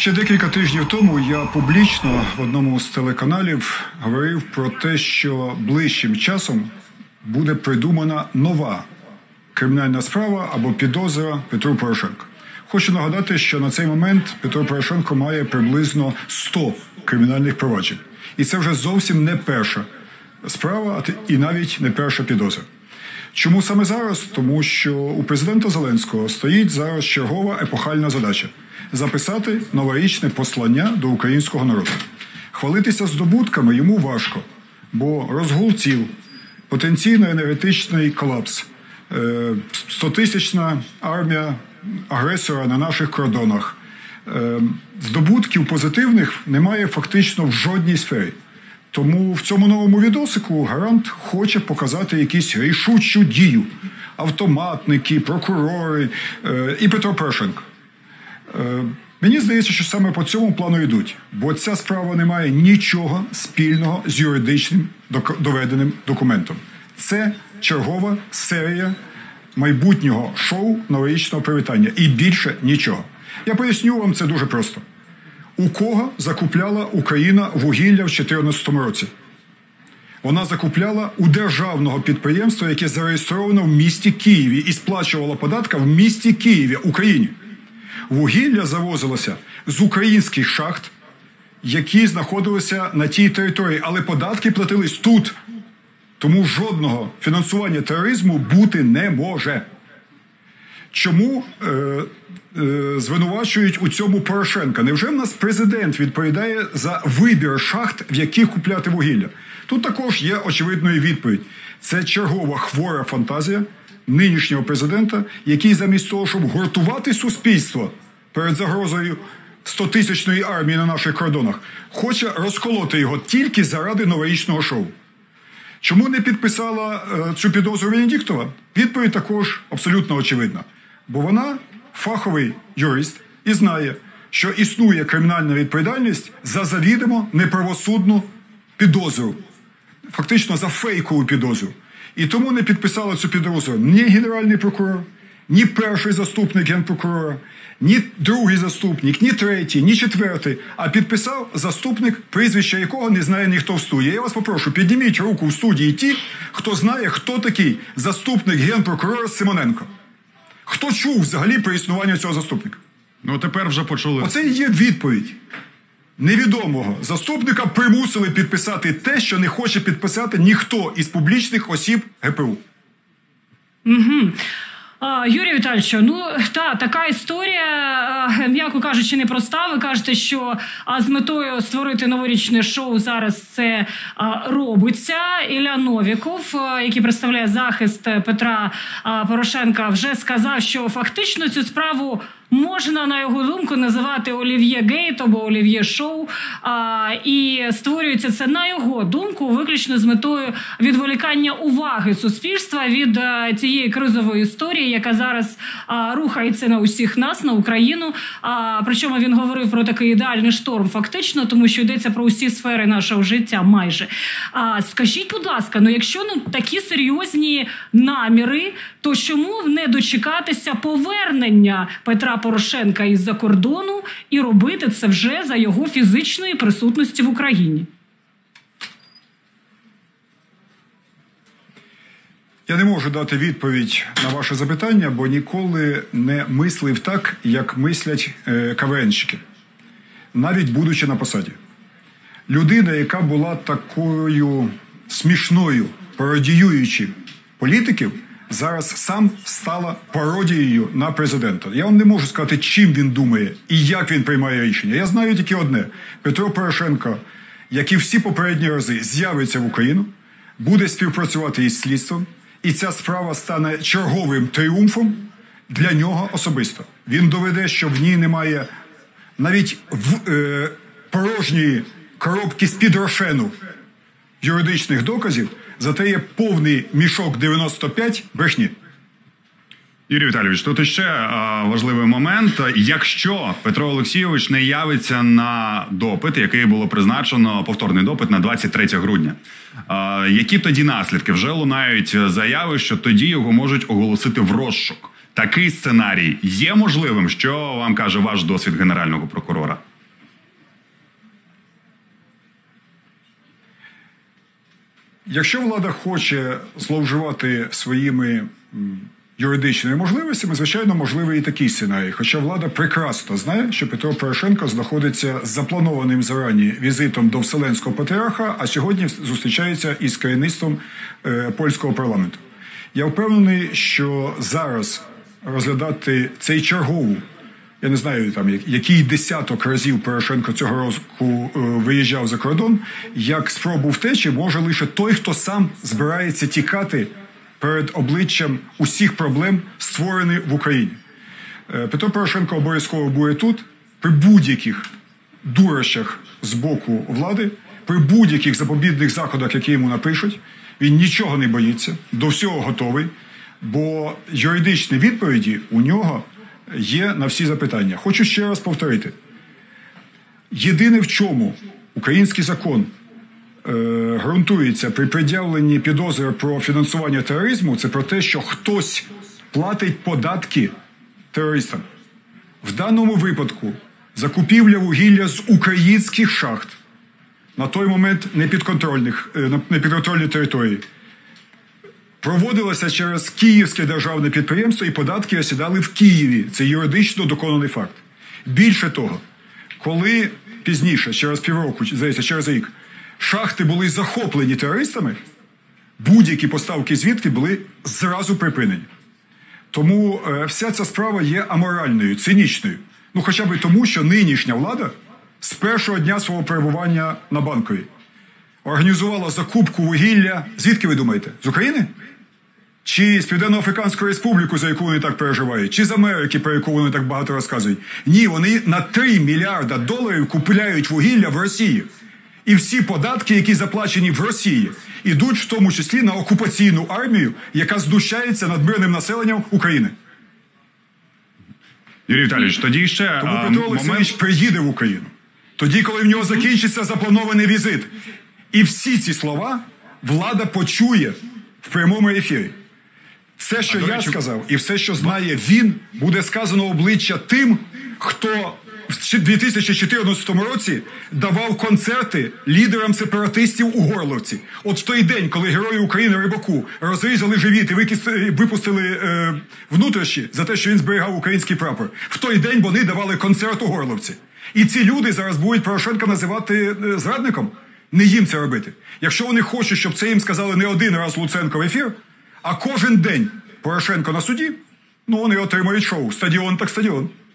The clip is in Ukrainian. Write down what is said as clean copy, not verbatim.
Ще декілька тижнів тому я публічно в одному з телеканалів говорив про те, що ближчим часом буде придумана нова кримінальна справа або підозра Петру Порошенку. Хочу нагадати, що на цей момент Петро Порошенко має приблизно 100 кримінальних проваджень. І це вже зовсім не перша справа і навіть не перша підозра. Чому саме зараз? Тому що у президента Зеленського стоїть зараз чергова епохальна задача – записати новорічне послання до українського народу. Хвалитися здобутками йому важко, бо розгул ціл, потенційно енергетичний колапс, 100-тисячна армія агресора на наших кордонах. Здобутків позитивних немає фактично в жодній сфері. Тому в цьому новому відосику Гарант хоче показати якусь рішучу дію. Автоматники, прокурори і Петро Порошенко. Мені здається, що саме по цьому плану йдуть. Бо ця справа не має нічого спільного з юридичним доведеним документом. Це чергова серія майбутнього шоу новорічного привітання. І більше нічого. Я поясню вам це дуже просто. У кого закупляла Україна вугілля в 2014 році? Вона закупляла у державного підприємства, яке зареєстровано в місті Києві і сплачувало податки в місті Києві, Україні. Вугілля завозилося з українських шахт, які знаходилися на тій території, але податки платились тут. Тому жодного фінансування тероризму бути не може. Чому звинувачують у цьому Порошенка? Невже в нас президент відповідає за вибір шахт, в яких купляти вугілля? Тут також є очевидною відповідь. Це чергова хвора фантазія нинішнього президента, який замість того, щоб гуртувати суспільство перед загрозою 100-тисячної армії на наших кордонах, хоче розколоти його тільки заради новорічного шоу. Чому не підписала цю підозру Венедіктова? Відповідь також абсолютно очевидна. Бо вона фаховий юрист і знає, що існує кримінальна відповідальність за завідомо неправосудну підозру. Фактично за фейкову підозру. І тому не підписала цю підозру ні генеральний прокурор, ні перший заступник генпрокурора, ні другий заступник, ні третій, ні четвертий, а підписав заступник, прізвище якого не знає ніхто в студії. Я вас попрошу, підніміть руку в студії ті, хто знає, хто такий заступник генпрокурора Симоненко. Хто чув взагалі про існування цього заступника? Ну, тепер вже почули. Оце і є відповідь. Невідомого заступника примусили підписати те, що не хоче підписати ніхто із публічних осіб ГПУ. Угу. Юрій Віталійович, така історія, м'яко кажучи, непроста. Ви кажете, що з метою створити новорічне шоу зараз це робиться. Ілля Новіков, який представляє захист Петра Порошенка, вже сказав, що фактично цю справу можна, на його думку, називати Олів'є Гейт або Олів'є Шоу. І створюється це, на його думку, виключно з метою відволікання уваги суспільства від цієї кризової історії, яка зараз рухається на усіх нас, на Україну. Причому він говорив про такий ідеальний шторм фактично, тому що йдеться про усі сфери нашого життя майже. Скажіть, будь ласка, якщо такі серйозні наміри, то чому не дочекатися повернення Петра Порошенка із-за кордону і робити це вже за його фізичної присутності в Україні? Я не можу дати відповідь на ваше запитання, бо ніколи не мислив так, як мислять КВНщики, навіть будучи на посаді. Людина, яка була такою смішною, пародіюючи політиків, зараз сам стала пародією на президента. Я вам не можу сказати, чим він думає і як він приймає рішення. Я знаю тільки одне. Петро Порошенко, як і всі попередні рази, з'явиться в Україну, буде співпрацювати із слідством, і ця справа стане черговим тріумфом для нього особисто. Він доведе, що в ній немає навіть порожньої коробки з-під рошену юридичних доказів, зате є повний мішок 95 брехні. Юрій Віталійович, тут іще важливий момент. Якщо Петро Олексійович не явиться на допит, який було призначено, повторний допит на 23 грудня, які тоді наслідки? Вже лунають заяви, що тоді його можуть оголосити в розшук. Такий сценарій є можливим? Що вам каже ваш досвід генерального прокурора? Якщо влада хоче зловживати своїми юридичними можливостями, звичайно, можливий і такий сценарій. Хоча влада прекрасно знає, що Петро Порошенко знаходиться з запланованим зарані візитом до Вселенського патріарха, а сьогодні зустрічається із керівництвом польського парламенту. Я впевнений, що зараз розглядати цей чергову, я не знаю, там, який десяток разів Порошенко цього року виїжджав за кордон, як спробу втечі може лише той, хто сам збирається тікати перед обличчям усіх проблем, створених в Україні. Петро Порошенко обов'язково буде тут, при будь-яких дурощах з боку влади, при будь-яких запобіжних заходах, які йому напишуть. Він нічого не боїться, до всього готовий, бо юридичні відповіді у нього є на всі запитання. Хочу ще раз повторити. Єдине, в чому український закон ґрунтується при пред'явленні підозри про фінансування тероризму, це про те, що хтось платить податки терористам. В даному випадку закупівля вугілля з українських шахт на той момент непідконтрольній території проводилася через Київське державне підприємство, і податки осідали в Києві. Це юридично доконаний факт. Більше того, коли пізніше, через півроку, здається, через рік, шахти були захоплені терористами, будь-які поставки звідки були зразу припинені. Тому вся ця справа є аморальною, цинічною. Ну, хоча б тому, що нинішня влада з першого дня свого перебування на Банковій організувала закупку вугілля. Звідки ви думаєте? З України? Чи з Південно-Африканської Республіки, за яку вони так переживають? Чи з Америки, про яку вони так багато розказують? Ні, вони на $3 мільярда купляють вугілля в Росії. І всі податки, які заплачені в Росії, ідуть в тому числі на окупаційну армію, яка знущається над мирним населенням України. Юрій Віталійович, тоді ще тому Петро Олексійович приїде в Україну. Тоді, коли в нього закінчиться запланований візит. І всі ці слова влада почує в прямому ефірі. Все, що я сказав, і все, що знає він, буде сказано в обличчя тим, хто в 2014 році давав концерти лідерам сепаратистів у Горловці. От в той день, коли герої України Рибаку розрізали живіт і випустили внутрішні за те, що він зберігав український прапор, в той день вони давали концерт у Горловці. І ці люди зараз будуть Порошенка називати зрадником. Не їм це робити. Якщо вони хочуть, щоб це їм сказали не один раз Луценко в ефір, а кожен день Порошенко на суді, ну вони отримують шоу. Стадіон так стадіон.